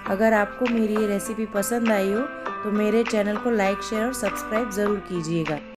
अगर आपको मेरी ये रेसिपी पसंद आई हो तो मेरे चैनल को लाइक शेयर और सब्सक्राइब ज़रूर कीजिएगा।